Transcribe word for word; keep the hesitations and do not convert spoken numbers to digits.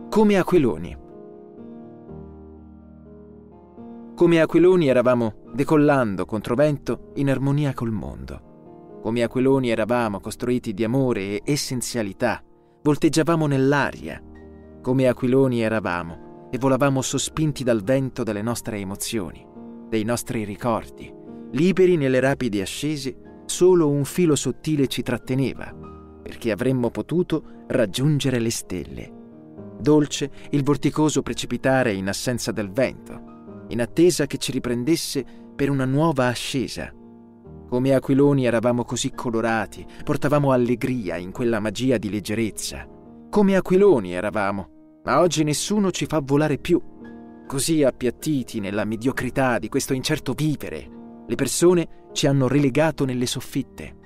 come aquiloni. Come aquiloni eravamo decollando controvento in armonia col mondo. Come aquiloni eravamo costruiti di amore e essenzialità, volteggiavamo nell'aria. Come aquiloni eravamo e volavamo sospinti dal vento delle nostre emozioni, dei nostri ricordi, liberi nelle rapide ascese. Solo un filo sottile ci tratteneva, perché avremmo potuto raggiungere le stelle. Dolce il vorticoso precipitare in assenza del vento, in attesa che ci riprendesse per una nuova ascesa. Come aquiloni eravamo così colorati, portavamo allegria in quella magia di leggerezza. Come aquiloni eravamo, ma oggi nessuno ci fa volare più. Così appiattiti nella mediocrità di questo incerto vivere, le persone ci hanno relegato nelle soffitte.